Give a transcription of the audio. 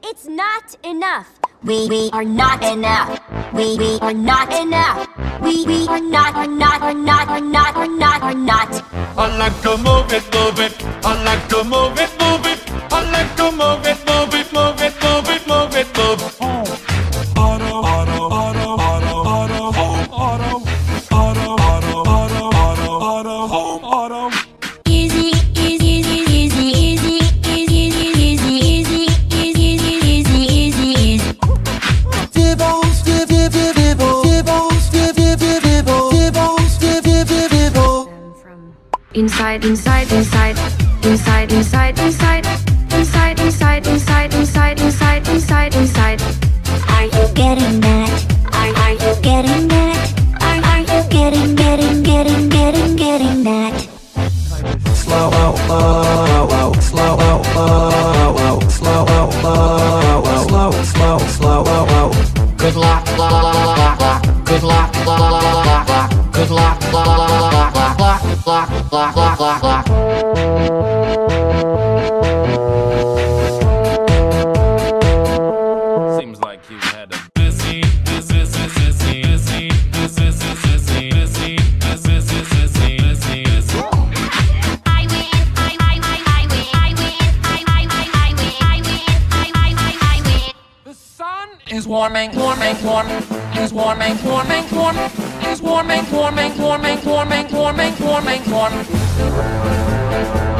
It's not enough. We are not enough. We are not enough. We are not. I like to move it, move it. I like to move it, move it. I like to move it, move it, move it, move it, move it, move it. Auto, auto, auto, auto, auto, home, auto, auto, auto, auto, auto, auto, home, auto. Easy, easy, easy, easy, easy, easy, easy, easy, easy, easy, easy, easy, easy. Dibbles, dib, dib, dib, dibble, dibbles, dib, dib, dib, dibble, dibbles, dib, dib, dib, dibble. Inside, inside, inside, inside, inside, inside, inside, inside, inside, inside, inside, inside, inside. Are you getting that? Are you getting that? Are you getting that? Slow, slow, slow, slow, slow, slow, slow. Good luck, good luck, good luck, Seems like you had a busy. The sun is warming, warming, warming. Is warming, warming, warming. Is warming, warming, warming, warming, warming, warming, warming.